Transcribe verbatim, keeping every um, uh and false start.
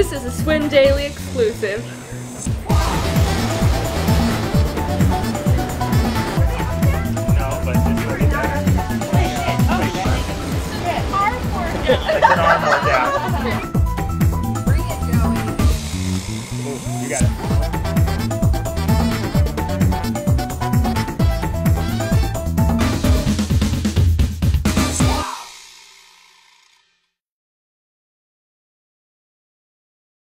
This is a Swim Daily exclusive. No, but did you already do that? It's an arm workout. Bring it, Joey. Ooh, you got it.